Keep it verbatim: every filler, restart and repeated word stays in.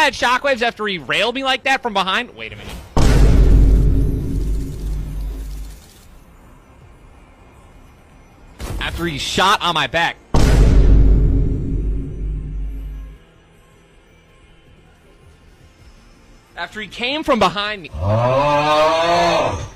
had shockwaves after he railed me like that from behind? Wait a minute. After he shot on my back. After he came from behind me. Oh.